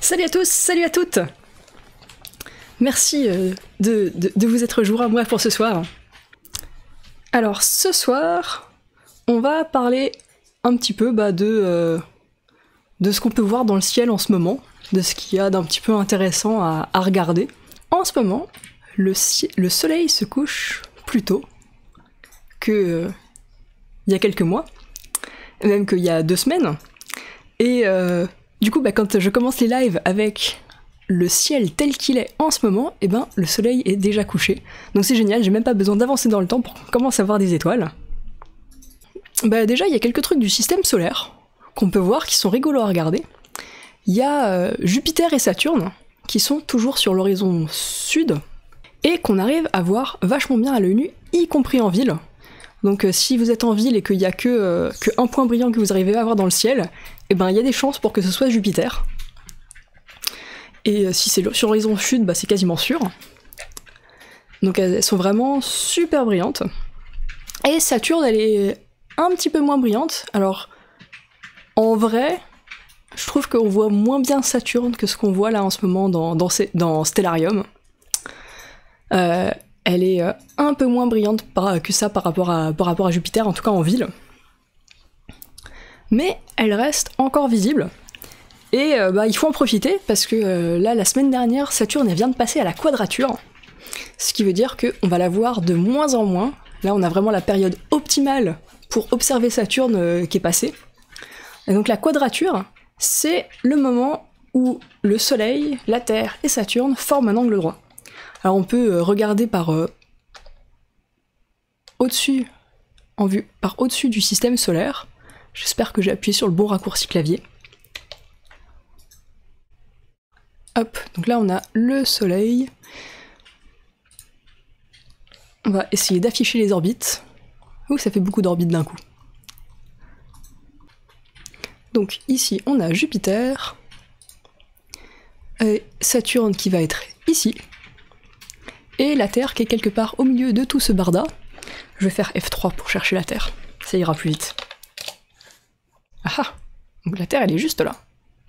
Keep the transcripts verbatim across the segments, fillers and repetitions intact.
Salut à tous, salut à toutes. Merci euh, de, de, de vous être joints à moi pour ce soir. Alors ce soir, on va parler un petit peu bah, de, euh, de ce qu'on peut voir dans le ciel en ce moment, de ce qu'il y a d'un petit peu intéressant à, à regarder. En ce moment, le, le soleil se couche plus tôt que euh, il y a quelques mois, même qu'il y a deux semaines. Et euh, du coup, bah, quand je commence les lives avec le ciel tel qu'il est en ce moment, et ben le soleil est déjà couché. Donc c'est génial, j'ai même pas besoin d'avancer dans le temps pour qu'on commence à voir des étoiles. Bah déjà, il y a quelques trucs du système solaire qu'on peut voir qui sont rigolos à regarder. Il y a euh, Jupiter et Saturne qui sont toujours sur l'horizon sud et qu'on arrive à voir vachement bien à l'œil nu, y compris en ville. Donc euh, si vous êtes en ville et qu'il y a que, euh, que un point brillant que vous arrivez à voir dans le ciel, et ben il y a des chances pour que ce soit Jupiter. Et euh, si c'est sur l'horizon sud, bah, c'est quasiment sûr. Donc elles sont vraiment super brillantes. Et Saturne, elle est un petit peu moins brillante. Alors, en vrai, je trouve qu'on voit moins bien Saturne que ce qu'on voit là en ce moment dans, dans, dans Stellarium. Euh, elle est un peu moins brillante par, que ça par rapport, à, par rapport à Jupiter, en tout cas en ville. Mais elle reste encore visible. Et euh, bah, il faut en profiter parce que euh, là, la semaine dernière, Saturne elle vient de passer à la quadrature. Ce qui veut dire qu'on va la voir de moins en moins. Là, on a vraiment la période optimale pour observer Saturne euh, qui est passée. Et donc la quadrature, c'est le moment où le Soleil, la Terre et Saturne forment un angle droit. Alors on peut euh, regarder par euh, au-dessus, en vue, par au-dessus du système solaire. J'espère que j'ai appuyé sur le bon raccourci clavier. Hop, donc là on a le Soleil. On va essayer d'afficher les orbites. Ouh, ça fait beaucoup d'orbites d'un coup. Donc ici on a Jupiter, et Saturne qui va être ici, et la Terre qui est quelque part au milieu de tout ce barda. Je vais faire F trois pour chercher la Terre, ça ira plus vite. Ah ah, donc la Terre elle est juste là.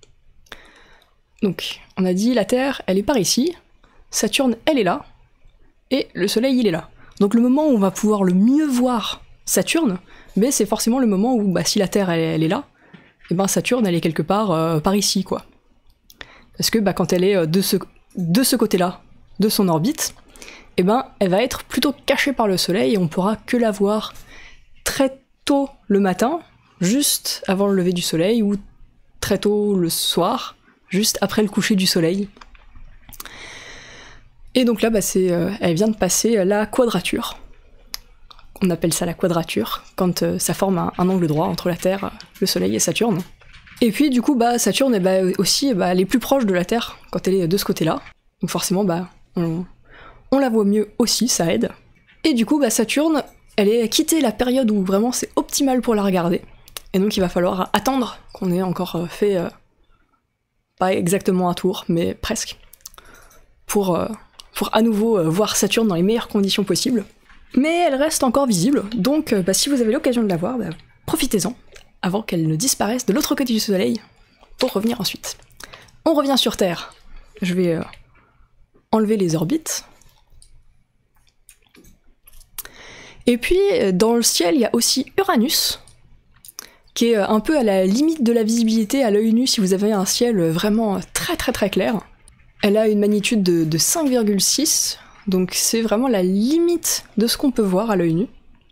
Donc on a dit la Terre elle est par ici, Saturne elle est là, et le Soleil il est là. Donc le moment où on va pouvoir le mieux voir Saturne, mais c'est forcément le moment où bah, si la Terre elle, elle est là, et ben Saturne elle est quelque part euh, par ici quoi. Parce que bah, quand elle est de ce, de ce côté-là de son orbite, et ben elle va être plutôt cachée par le Soleil et on pourra que la voir très tôt le matin, juste avant le lever du Soleil, ou très tôt le soir, juste après le coucher du Soleil. Et donc là, bah, c'est, euh, elle vient de passer la quadrature. On appelle ça la quadrature, quand euh, ça forme un, un angle droit entre la Terre, le Soleil et Saturne. Et puis du coup, bah, Saturne est bah, aussi bah, elle est plus proche de la Terre quand elle est de ce côté-là. Donc forcément, bah, on, on la voit mieux aussi, ça aide. Et du coup, bah, Saturne, elle est quittée la période où vraiment c'est optimal pour la regarder. Et donc il va falloir attendre qu'on ait encore fait, euh, pas exactement un tour, mais presque, pour... Euh, pour à nouveau euh, voir Saturne dans les meilleures conditions possibles. Mais elle reste encore visible, donc euh, bah, si vous avez l'occasion de la voir, bah, profitez-en, avant qu'elle ne disparaisse de l'autre côté du Soleil, pour revenir ensuite. On revient sur Terre. Je vais euh, enlever les orbites. Et puis, dans le ciel, il y a aussi Uranus, qui est euh, un peu à la limite de la visibilité à l'œil nu si vous avez un ciel vraiment très très très clair. Elle a une magnitude de, de cinq virgule six, donc c'est vraiment la limite de ce qu'on peut voir à l'œil nu.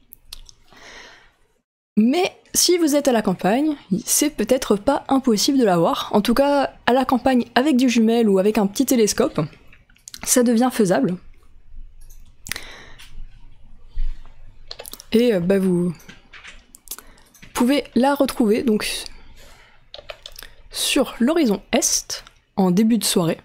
Mais si vous êtes à la campagne, c'est peut-être pas impossible de la voir. En tout cas, à la campagne avec du jumelle ou avec un petit télescope, ça devient faisable. Et bah, vous pouvez la retrouver donc sur l'horizon est en début de soirée.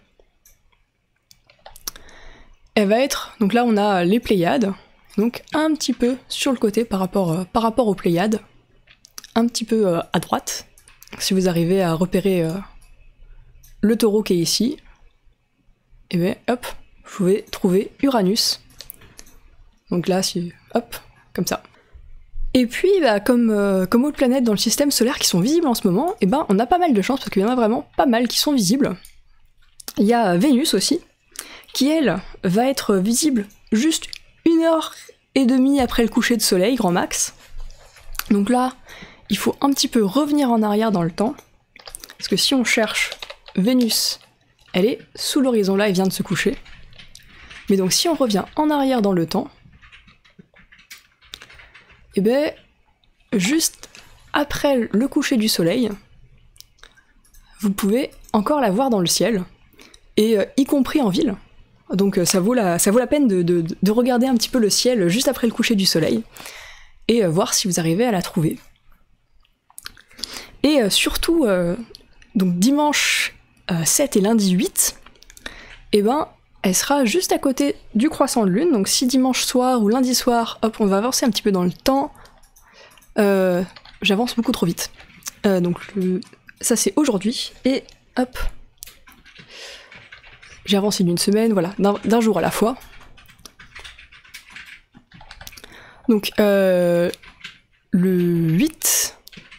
Elle va être, donc là on a les Pléiades, donc un petit peu sur le côté par rapport, euh, par rapport aux Pléiades, un petit peu euh, à droite. Si vous arrivez à repérer euh, le taureau qui est ici, et bien hop, vous pouvez trouver Uranus. Donc là, si, hop, comme ça. Et puis, bah, comme, euh, comme autres planètes dans le système solaire qui sont visibles en ce moment, et ben on a pas mal de chance parce qu'il y en a vraiment pas mal qui sont visibles. il y a Vénus aussi, qui elle va être visible juste une heure et demie après le coucher de soleil, grand max. Donc là, il faut un petit peu revenir en arrière dans le temps, parce que si on cherche Vénus, elle est sous l'horizon là, elle vient de se coucher. Mais donc si on revient en arrière dans le temps, et ben juste après le coucher du soleil, vous pouvez encore la voir dans le ciel, et euh, y compris en ville. Donc euh, ça, vaut la, ça vaut la peine de, de, de regarder un petit peu le ciel juste après le coucher du soleil, et euh, voir si vous arrivez à la trouver. Et euh, surtout, euh, donc dimanche euh, sept et lundi huit, et ben elle sera juste à côté du croissant de lune. Donc si dimanche soir ou lundi soir, hop, on va avancer un petit peu dans le temps, euh, j'avance beaucoup trop vite. Euh, donc le, ça c'est aujourd'hui, et hop, j'ai avancé d'une semaine, voilà, d'un, d'un jour à la fois. Donc euh, le huit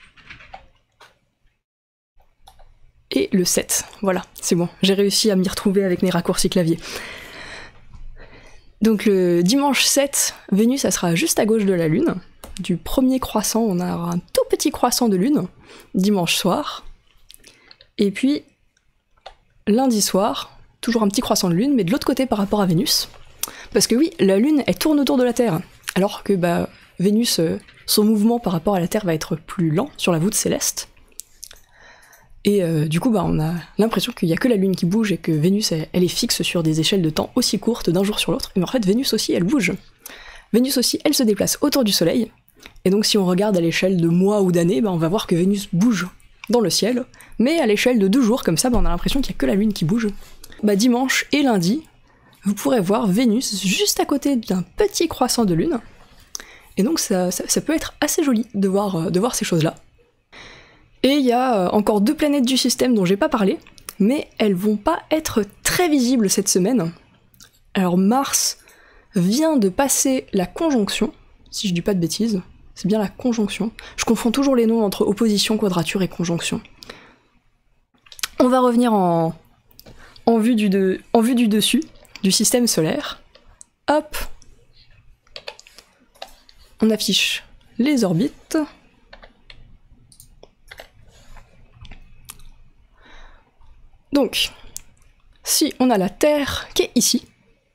et le sept, voilà, c'est bon, j'ai réussi à m'y retrouver avec mes raccourcis clavier. Donc le dimanche sept, Vénus, elle sera juste à gauche de la Lune. Du premier croissant, on a un tout petit croissant de Lune, dimanche soir. Et puis, lundi soir, toujours un petit croissant de Lune, mais de l'autre côté par rapport à Vénus. Parce que oui, la Lune, elle tourne autour de la Terre, alors que bah, Vénus, euh, son mouvement par rapport à la Terre va être plus lent sur la voûte céleste. Et euh, du coup, bah, on a l'impression qu'il n'y a que la Lune qui bouge et que Vénus, elle, elle est fixe sur des échelles de temps aussi courtes d'un jour sur l'autre. Mais en fait, Vénus aussi, elle bouge. Vénus aussi, elle se déplace autour du Soleil. Et donc, si on regarde à l'échelle de mois ou d'années, bah, on va voir que Vénus bouge dans le ciel. Mais à l'échelle de deux jours, comme ça, bah, on a l'impression qu'il n'y a que la Lune qui bouge. Bah, dimanche et lundi, vous pourrez voir Vénus juste à côté d'un petit croissant de Lune. Et donc, ça, ça, ça peut être assez joli de voir, de voir ces choses-là. Et il y a encore deux planètes du système dont j'ai pas parlé, mais elles vont pas être très visibles cette semaine. Alors Mars vient de passer la conjonction, si je dis pas de bêtises, c'est bien la conjonction. Je confonds toujours les noms entre opposition, quadrature et conjonction. On va revenir en, en, vue, du de, en vue du dessus, du système solaire. Hop, on affiche les orbites. Donc, si on a la Terre qui est ici,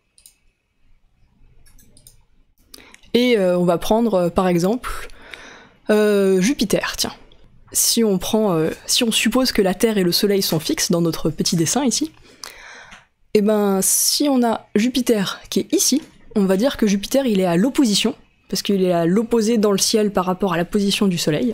et euh, on va prendre euh, par exemple euh, Jupiter, tiens. Si on prend, euh, si on suppose que la Terre et le Soleil sont fixes dans notre petit dessin ici, et ben si on a Jupiter qui est ici, on va dire que Jupiter il est à l'opposition, parce qu'il est à l'opposé dans le ciel par rapport à la position du Soleil.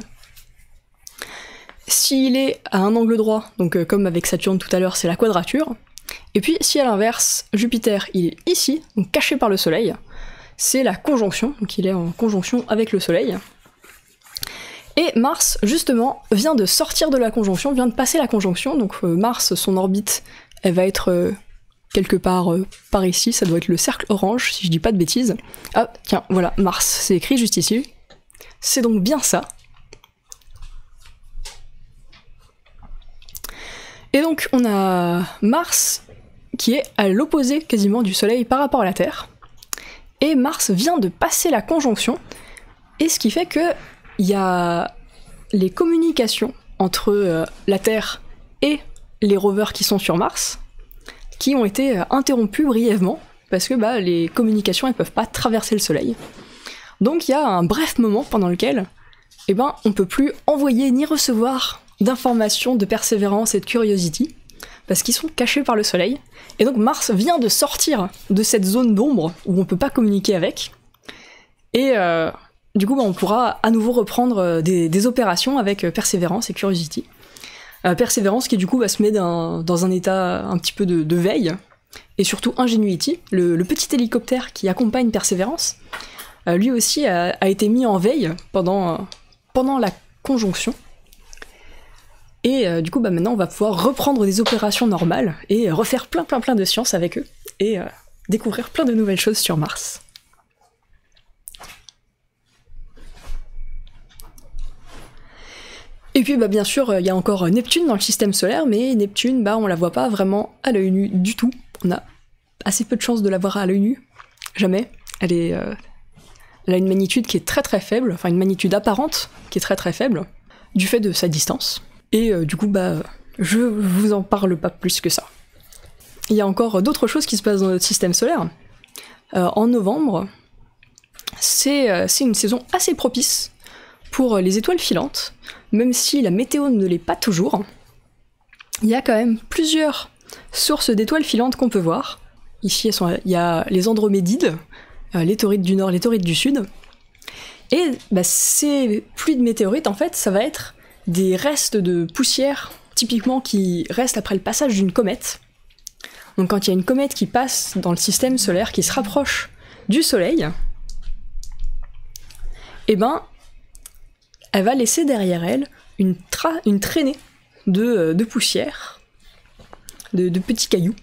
S'il est à un angle droit, donc euh, comme avec Saturne tout à l'heure, c'est la quadrature. Et puis si à l'inverse, Jupiter il est ici, donc caché par le Soleil, c'est la conjonction, donc il est en conjonction avec le Soleil. Et Mars, justement, vient de sortir de la conjonction, vient de passer la conjonction, donc euh, Mars, son orbite, elle va être euh, quelque part euh, par ici, ça doit être le cercle orange, si je dis pas de bêtises. Ah, tiens, voilà, Mars, c'est écrit juste ici. C'est donc bien ça. Et donc on a Mars qui est à l'opposé quasiment du Soleil par rapport à la Terre. Et Mars vient de passer la conjonction, et ce qui fait que il y a les communications entre euh, la Terre et les rovers qui sont sur Mars, qui ont été euh, interrompues brièvement, parce que bah, les communications elles peuvent pas traverser le Soleil. Donc il y a un bref moment pendant lequel eh ben, on peut plus envoyer ni recevoir d'informations, de Persévérance et de Curiosity, parce qu'ils sont cachés par le Soleil. Et donc Mars vient de sortir de cette zone d'ombre où on peut pas communiquer avec. Et euh, du coup, bah, on pourra à nouveau reprendre des, des opérations avec Persévérance et Curiosity. Euh, Persévérance qui du coup va se mettre dans, dans un état un petit peu de, de veille, et surtout Ingenuity, le, le petit hélicoptère qui accompagne Persévérance, euh, lui aussi a, a été mis en veille pendant, euh, pendant la conjonction. Et euh, du coup, bah, maintenant, on va pouvoir reprendre des opérations normales et euh, refaire plein plein plein de sciences avec eux, et euh, découvrir plein de nouvelles choses sur Mars. Et Et puis bah, bien sûr, il y a encore Neptune dans le système solaire, mais Neptune, bah, on la voit pas vraiment à l'œil nu du tout. On a assez peu de chances de la voir à l'œil nu, jamais. Elle, est, euh, elle a une magnitude qui est très très faible, enfin une magnitude apparente qui est très très faible, du fait de sa distance. Et euh, du coup, bah, je vous en parle pas plus que ça. Il y a encore d'autres choses qui se passent dans notre système solaire. Euh, en novembre, c'est euh, c'est une saison assez propice pour les étoiles filantes, même si la météo ne l'est pas toujours. Il y a quand même plusieurs sources d'étoiles filantes qu'on peut voir. Ici, elles sont, il y a les Andromédides, euh, les taurides du nord, les taurides du sud. Et bah, ces pluies de météorites, en fait, ça va être des restes de poussière, typiquement qui restent après le passage d'une comète. Donc quand il y a une comète qui passe dans le système solaire, qui se rapproche du Soleil, eh ben, elle va laisser derrière elle une, tra- une traînée de, de poussière, de, de petits cailloux.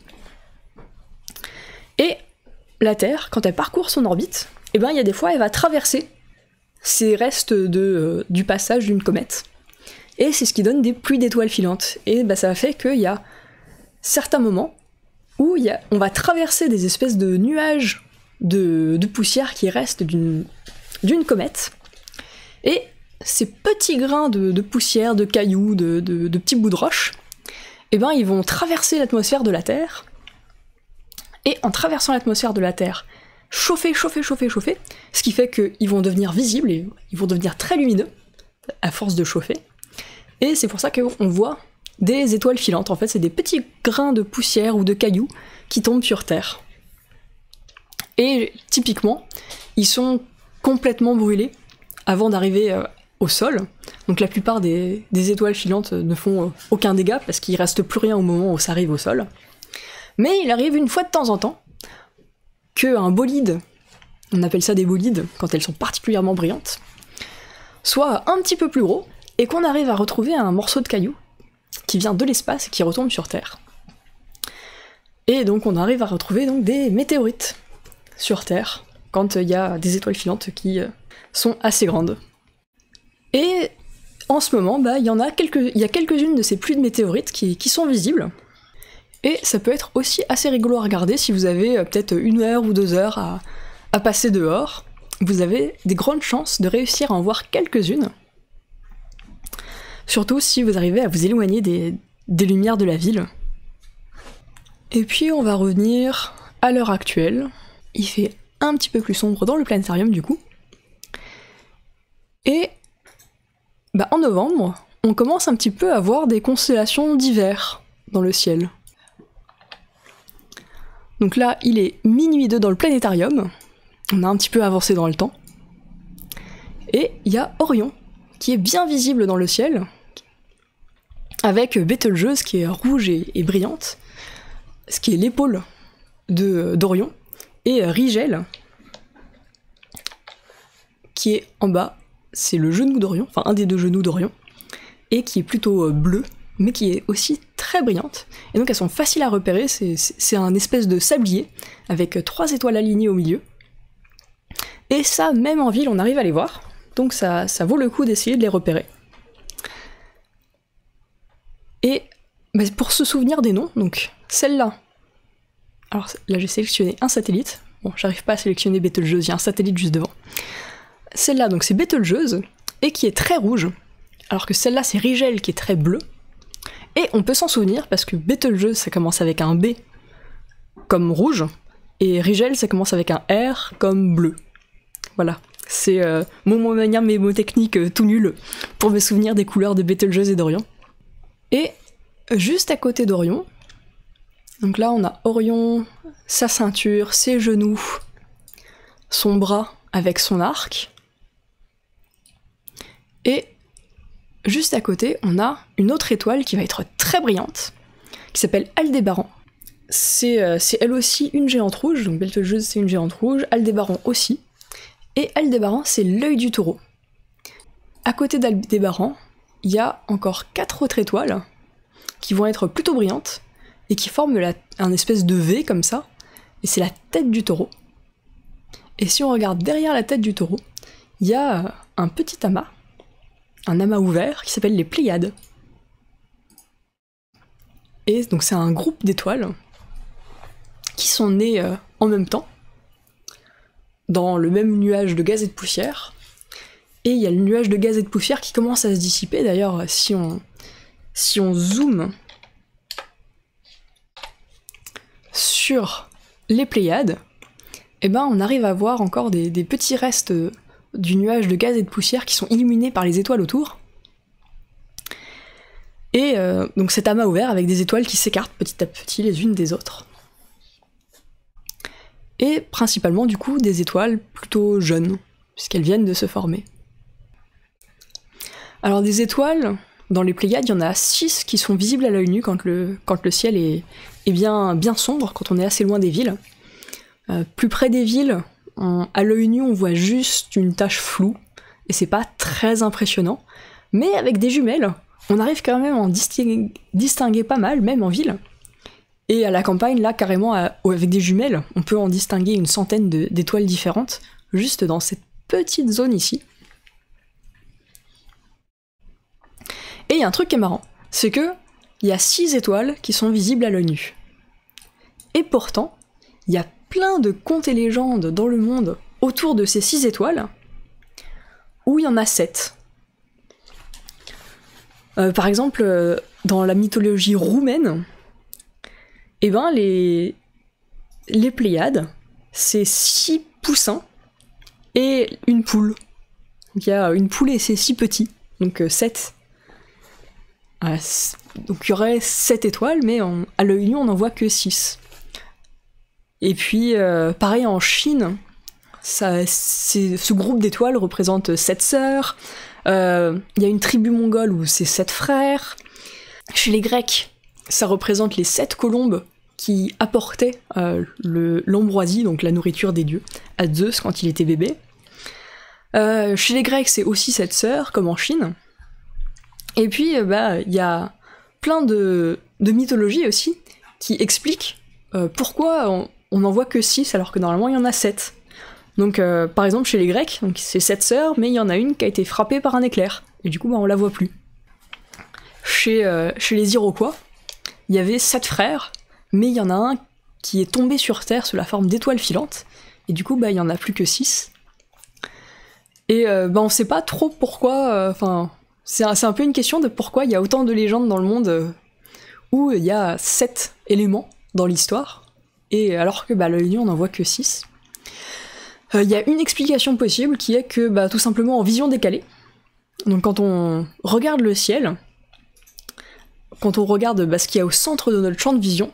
Et la Terre, quand elle parcourt son orbite, eh ben, il y a des fois, elle va traverser ces restes de, euh, du passage d'une comète. Et c'est ce qui donne des pluies d'étoiles filantes. Et ben, ça fait qu'il y a certains moments où il y a, on va traverser des espèces de nuages de, de poussière qui restent d'une, d'une comète. Et ces petits grains de, de poussière, de cailloux, de, de, de petits bouts de roche, eh ben, ils vont traverser l'atmosphère de la Terre. Et en traversant l'atmosphère de la Terre, chauffer, chauffer, chauffer, chauffer, ce qui fait qu'ils vont devenir visibles et ils vont devenir très lumineux à force de chauffer. Et c'est pour ça qu'on voit des étoiles filantes. En fait, c'est des petits grains de poussière ou de cailloux qui tombent sur Terre. Et typiquement, ils sont complètement brûlés avant d'arriver euh, au sol. Donc la plupart des, des étoiles filantes ne font euh, aucun dégât parce qu'il reste plus rien au moment où ça arrive au sol. Mais il arrive une fois de temps en temps qu'un bolide, on appelle ça des bolides quand elles sont particulièrement brillantes, soit un petit peu plus gros et qu'on arrive à retrouver un morceau de caillou qui vient de l'espace et qui retombe sur Terre. Et donc on arrive à retrouver donc, des météorites sur Terre quand il y a des étoiles filantes qui euh, sont assez grandes. Et en ce moment, bah, il y en a quelques, il y a quelques-unes de ces pluies de météorites qui, qui sont visibles. Et ça peut être aussi assez rigolo à regarder si vous avez euh, peut-être une heure ou deux heures à, à passer dehors. Vous avez des grandes chances de réussir à en voir quelques-unes. Surtout si vous arrivez à vous éloigner des, des lumières de la ville. Et puis on va revenir à l'heure actuelle. Il fait un petit peu plus sombre dans le planétarium du coup. Et bah, en novembre, on commence un petit peu à voir des constellations d'hiver dans le ciel. Donc là, il est minuit deux dans le planétarium. On a un petit peu avancé dans le temps. Et il y a Orion, qui est bien visible dans le ciel, avec Bételgeuse, qui est rouge et, et brillante, ce qui est l'épaule de, d'Orion, et Rigel, qui est en bas, c'est le genou d'Orion, enfin un des deux genoux d'Orion, et qui est plutôt bleu, mais qui est aussi très brillante. Et donc elles sont faciles à repérer, c'est, c'est, c'est un espèce de sablier, avec trois étoiles alignées au milieu. Et ça, même en ville, on arrive à les voir, donc ça, ça vaut le coup d'essayer de les repérer. Et bah, pour se souvenir des noms, donc celle-là, alors là j'ai sélectionné un satellite, bon j'arrive pas à sélectionner Bételgeuse, il y a un satellite juste devant. Celle-là donc c'est Bételgeuse, et qui est très rouge, alors que celle-là c'est Rigel qui est très bleu. Et on peut s'en souvenir parce que Bételgeuse ça commence avec un B comme rouge, et Rigel ça commence avec un R comme bleu. Voilà, c'est euh, mon moyen mémotechnique euh, tout nul pour me souvenir des couleurs de Bételgeuse et d'Orion. Et juste à côté d'Orion, donc là on a Orion, sa ceinture, ses genoux, son bras avec son arc. Et juste à côté, on a une autre étoile qui va être très brillante, qui s'appelle Aldébaran. C'est, euh, c'est elle aussi une géante rouge, donc Bételgeuse c'est une géante rouge, Aldébaran aussi. Et Aldébaran c'est l'œil du taureau. À côté d'Aldébaran, il y a encore quatre autres étoiles qui vont être plutôt brillantes et qui forment la, un espèce de V comme ça, et c'est la tête du taureau. Et si on regarde derrière la tête du taureau, il y a un petit amas, un amas ouvert qui s'appelle les Pléiades. Et donc c'est un groupe d'étoiles qui sont nées euh, en même temps, dans le même nuage de gaz et de poussière. Et il y a le nuage de gaz et de poussière qui commence à se dissiper. D'ailleurs, si on, si on zoome sur les Pléiades, eh ben on arrive à voir encore des, des petits restes du nuage de gaz et de poussière qui sont illuminés par les étoiles autour. Et euh, donc cet amas ouvert avec des étoiles qui s'écartent petit à petit les unes des autres. Et principalement du coup des étoiles plutôt jeunes, puisqu'elles viennent de se former. Alors des étoiles, dans les Pléiades, il y en a six qui sont visibles à l'œil nu quand le, quand le ciel est, est bien, bien sombre, quand on est assez loin des villes. Euh, plus près des villes, on, à l'œil nu on voit juste une tache floue, et c'est pas très impressionnant. Mais avec des jumelles, on arrive quand même à en distinguer, distinguer pas mal, même en ville. Et à la campagne, là, carrément, à, avec des jumelles, on peut en distinguer une centaine de, d'étoiles différentes, juste dans cette petite zone ici. Et il y a un truc qui est marrant, c'est que il y a six étoiles qui sont visibles à l'œil nu. Et pourtant, il y a plein de contes et légendes dans le monde autour de ces six étoiles, où il y en a sept. Euh, par exemple, euh, dans la mythologie roumaine, eh ben les, les Pléiades, c'est six poussins et une poule. Donc il y a une poule et c'est six petits, donc euh, sept. Euh, donc il y aurait sept étoiles, mais on, à l'œil nu on n'en voit que six. Et puis euh, pareil en Chine, ça, ce groupe d'étoiles représente sept sœurs. Il euh, y a une tribu mongole où c'est sept frères. Chez les Grecs, ça représente les sept colombes qui apportaient euh, le, l'ambroisie, donc la nourriture des dieux, à Zeus quand il était bébé. Euh, chez les Grecs, c'est aussi sept sœurs, comme en Chine. Et puis, euh, bah, il y a plein de, de mythologies aussi qui expliquent euh, pourquoi on n'en voit que six alors que normalement il y en a sept. Donc, euh, par exemple, chez les Grecs, donc c'est sept sœurs, mais il y en a une qui a été frappée par un éclair, et du coup, bah, on la voit plus. Chez, euh, chez les Iroquois, il y avait sept frères, mais il y en a un qui est tombé sur Terre sous la forme d'étoiles filantes, et du coup, bah, il y en a plus que six. Et euh, bah, on sait pas trop pourquoi, enfin, euh, c'est, un, c'est un peu une question de pourquoi il y a autant de légendes dans le monde euh, où il y a sept éléments dans l'histoire, et alors que bah, l'œil nu, on n'en voit que six. Il euh, y a une explication possible qui est que, bah, tout simplement en vision décalée, donc quand on regarde le ciel, quand on regarde bah, ce qu'il y a au centre de notre champ de vision,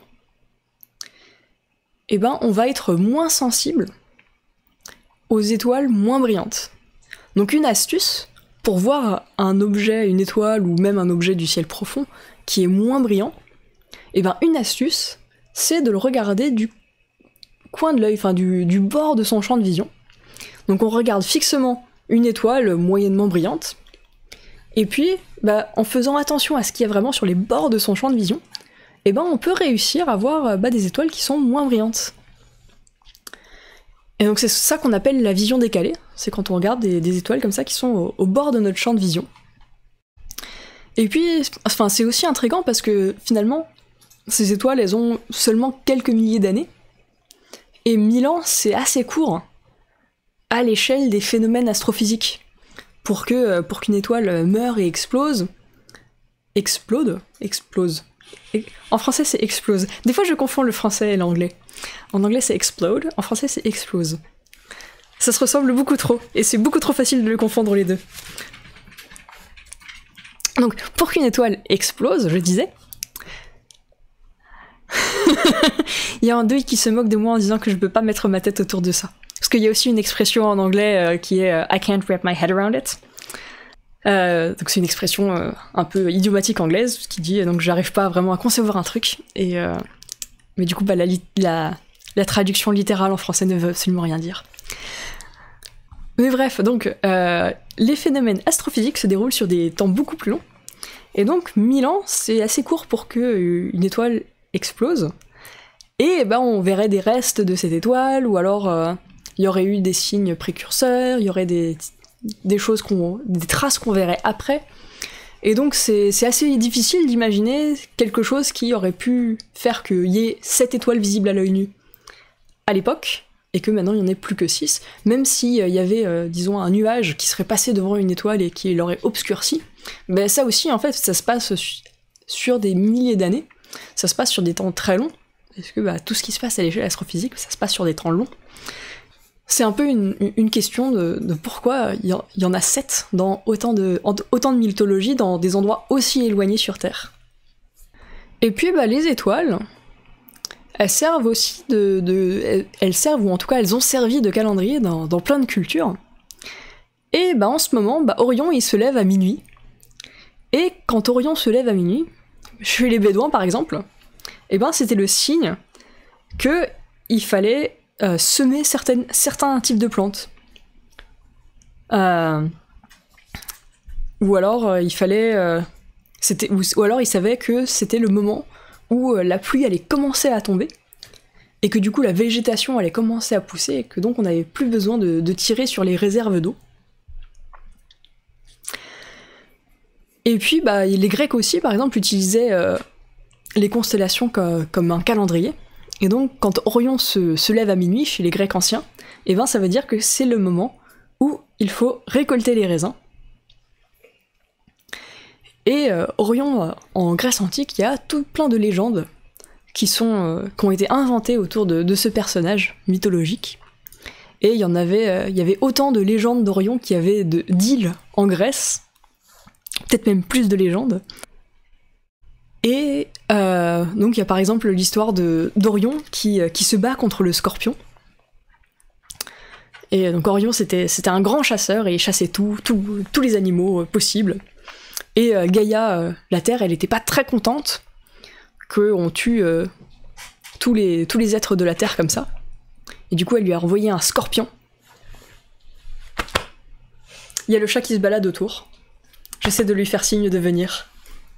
eh ben, on va être moins sensible aux étoiles moins brillantes. Donc une astuce pour voir un objet, une étoile ou même un objet du ciel profond qui est moins brillant, eh ben une astuce, c'est de le regarder du coin de l'œil, enfin du, du bord de son champ de vision. Donc on regarde fixement une étoile moyennement brillante, et puis bah, en faisant attention à ce qu'il y a vraiment sur les bords de son champ de vision, eh ben on peut réussir à voir bah, des étoiles qui sont moins brillantes. Et donc c'est ça qu'on appelle la vision décalée, c'est quand on regarde des, des étoiles comme ça qui sont au, au bord de notre champ de vision. Et puis, enfin c'est aussi intriguant parce que finalement, ces étoiles elles ont seulement quelques milliers d'années, et mille ans c'est assez court à l'échelle des phénomènes astrophysiques. Pour que pour qu'une étoile meure et explose, explode, explose. En français c'est explose. Des fois je confonds le français et l'anglais. En anglais c'est explode, en français c'est explose. Ça se ressemble beaucoup trop, et c'est beaucoup trop facile de le confondre les deux. Donc pour qu'une étoile explose, je disais, il y a un deuil qui se moque de moi en disant que je peux pas mettre ma tête autour de ça. Parce qu'il y a aussi une expression en anglais euh, qui est euh, I can't wrap my head around it. Euh, donc c'est une expression euh, un peu idiomatique anglaise qui dit euh, donc j'arrive pas vraiment à concevoir un truc. Et euh, mais du coup bah, la, la, la traduction littérale en français ne veut absolument rien dire. Mais bref, donc euh, les phénomènes astrophysiques se déroulent sur des temps beaucoup plus longs. Et donc mille ans c'est assez court pour que une étoile explose. Et bah, on verrait des restes de cette étoile, ou alors euh, il y aurait eu des signes précurseurs, il y aurait des, des choses qu'on, des traces qu'on verrait après. Et donc c'est assez difficile d'imaginer quelque chose qui aurait pu faire qu'il y ait sept étoiles visibles à l'œil nu à l'époque, et que maintenant il n'y en ait plus que six, même s'il euh, y avait, euh, disons, un nuage qui serait passé devant une étoile et qui l'aurait obscurci, ben ça aussi, en fait, ça se passe su sur des milliers d'années, ça se passe sur des temps très longs, parce que bah, tout ce qui se passe à l'échelle astrophysique, ça se passe sur des temps longs. C'est un peu une, une question de, de pourquoi il y, y en a sept dans autant de, autant de mythologie dans des endroits aussi éloignés sur Terre. Et puis bah, les étoiles, elles servent aussi de, de... Elles servent, ou en tout cas elles ont servi de calendrier dans, dans plein de cultures. Et bah, en ce moment, bah, Orion il se lève à minuit. Et quand Orion se lève à minuit, chez les Bédouins par exemple, et ben c'était le signe que il fallait Euh, semer certaines, certains types de plantes. Euh, ou alors euh, il fallait... Euh, c'était, ou, ou alors il savait que c'était le moment où euh, la pluie allait commencer à tomber, et que du coup la végétation allait commencer à pousser, et que donc on n'avait plus besoin de, de tirer sur les réserves d'eau. Et puis bah, les Grecs aussi, par exemple, utilisaient euh, les constellations comme, comme un calendrier. Et donc, quand Orion se, se lève à minuit chez les Grecs anciens, eh ben, ça veut dire que c'est le moment où il faut récolter les raisins. Et euh, Orion, euh, en Grèce antique, il y a tout plein de légendes qui, sont, euh, qui ont été inventées autour de, de ce personnage mythologique. Et il y en avait, euh, il y avait autant de légendes d'Orion qu'il y avait d'îles en Grèce, peut-être même plus de légendes. Et euh, donc il y a par exemple l'histoire d'Orion qui, qui se bat contre le scorpion. Et donc Orion c'était un grand chasseur et il chassait tout, tout, tous les animaux euh, possibles. Et euh, Gaïa, euh, la Terre, elle était pas très contente qu'on tue euh, tous, les, tous les êtres de la Terre comme ça. Et du coup elle lui a envoyé un scorpion. Il y a le chat qui se balade autour. J'essaie de lui faire signe de venir.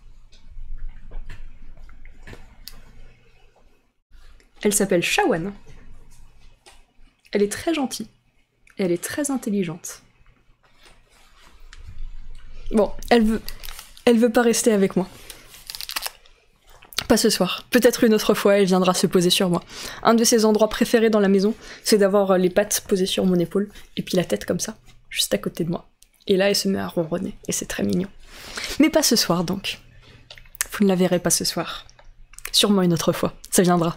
Elle s'appelle Shawan. Elle est très gentille. Et elle est très intelligente. Bon, elle veut... Elle veut pas rester avec moi. Pas ce soir. Peut-être une autre fois, elle viendra se poser sur moi. Un de ses endroits préférés dans la maison, c'est d'avoir les pattes posées sur mon épaule, et puis la tête comme ça, juste à côté de moi. Et là, elle se met à ronronner, et c'est très mignon. Mais pas ce soir, donc. Vous ne la verrez pas ce soir. Sûrement une autre fois. Ça viendra.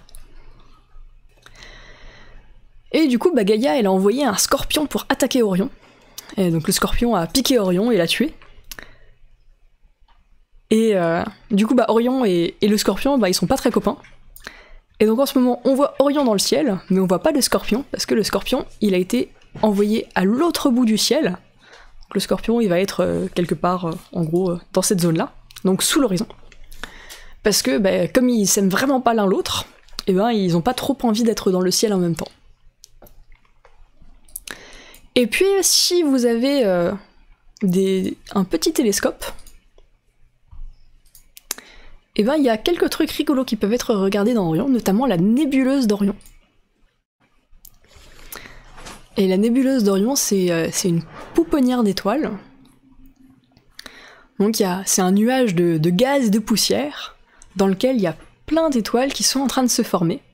Et du coup, bah, Gaïa, elle a envoyé un scorpion pour attaquer Orion. Et donc le scorpion a piqué Orion et l'a tué. Et euh, du coup, bah, Orion et, et le scorpion, bah, ils sont pas très copains. Et donc en ce moment, on voit Orion dans le ciel, mais on voit pas le scorpion, parce que le scorpion, il a été envoyé à l'autre bout du ciel. Donc, le scorpion, il va être euh, quelque part, euh, en gros, euh, dans cette zone-là, donc sous l'horizon. Parce que, bah, comme ils s'aiment vraiment pas l'un l'autre, et ben ils ont pas trop envie d'être dans le ciel en même temps. Et puis, si vous avez euh, des, un petit télescope, et ben il y a quelques trucs rigolos qui peuvent être regardés dans Orion, notamment la nébuleuse d'Orion. Et la nébuleuse d'Orion, c'est euh, une pouponnière d'étoiles. Donc c'est un nuage de, de gaz et de poussière, dans lequel il y a plein d'étoiles qui sont en train de se former.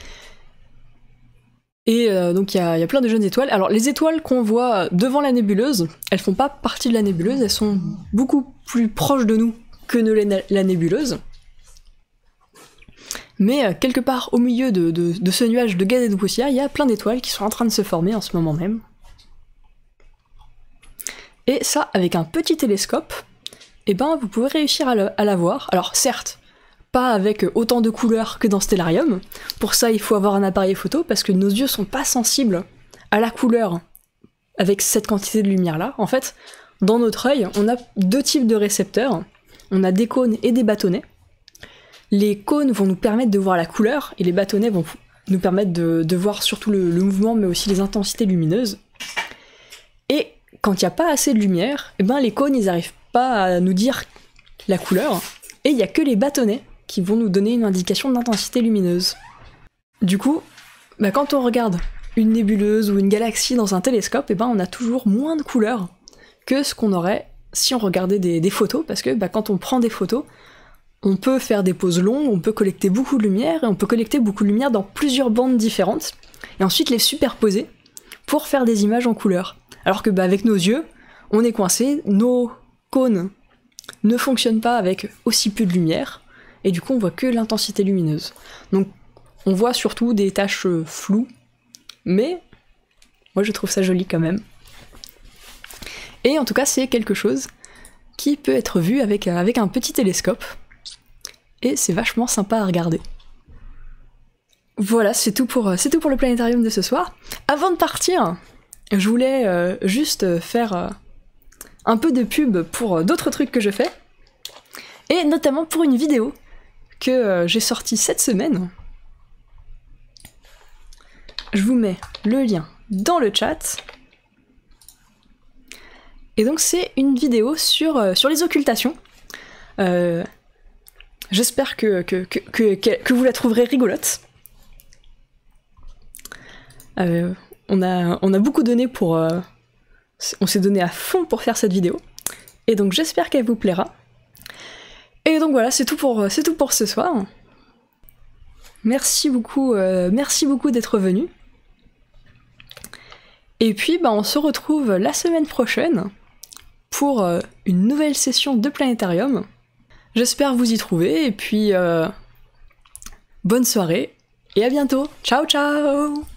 Et euh, donc il y, y a plein de jeunes étoiles. Alors les étoiles qu'on voit devant la nébuleuse, elles font pas partie de la nébuleuse, elles sont beaucoup plus proches de nous que ne l'est la nébuleuse. Mais euh, quelque part au milieu de, de, de ce nuage de gaz et de poussière, il y a plein d'étoiles qui sont en train de se former en ce moment même. Et ça, avec un petit télescope, eh ben vous pouvez réussir à, le, à la voir. Alors certes, pas avec autant de couleurs que dans Stellarium. Pour ça, il faut avoir un appareil photo, parce que nos yeux sont pas sensibles à la couleur avec cette quantité de lumière-là. En fait, dans notre œil, on a deux types de récepteurs. On a des cônes et des bâtonnets. Les cônes vont nous permettre de voir la couleur, et les bâtonnets vont nous permettre de, de voir surtout le, le mouvement, mais aussi les intensités lumineuses. Et quand il n'y a pas assez de lumière, eh ben les cônes, ils n'arrivent pas à nous dire la couleur, et il n'y a que les bâtonnets qui vont nous donner une indication d'intensité lumineuse. Du coup, bah quand on regarde une nébuleuse ou une galaxie dans un télescope, eh ben on a toujours moins de couleurs que ce qu'on aurait si on regardait des, des photos, parce que bah, quand on prend des photos, on peut faire des poses longues, on peut collecter beaucoup de lumière, et on peut collecter beaucoup de lumière dans plusieurs bandes différentes, et ensuite les superposer pour faire des images en couleur. Alors que bah, avec nos yeux, on est coincé, nos cônes ne fonctionnent pas avec aussi peu de lumière, et du coup on voit que l'intensité lumineuse. Donc on voit surtout des taches floues, mais moi je trouve ça joli quand même. Et en tout cas c'est quelque chose qui peut être vu avec, avec un petit télescope, et c'est vachement sympa à regarder. Voilà, c'est tout pour, c'est tout pour le planétarium de ce soir. Avant de partir, je voulais euh, juste faire euh, un peu de pub pour euh, d'autres trucs que je fais, et notamment pour une vidéo que euh, j'ai sortie cette semaine. Je vous mets le lien dans le chat. Et donc c'est une vidéo sur, euh, sur les occultations. Euh, J'espère que, que, que, que, que vous la trouverez rigolote. Euh, on, a, on a beaucoup donné pour... Euh, on s'est donné à fond pour faire cette vidéo. Et donc j'espère qu'elle vous plaira. Et donc voilà, c'est tout pour, c'est tout pour ce soir. Merci beaucoup, euh, merci beaucoup d'être venu. Et puis bah, on se retrouve la semaine prochaine pour euh, une nouvelle session de Planétarium. J'espère vous y trouver, et puis euh, bonne soirée, et à bientôt. Ciao ciao.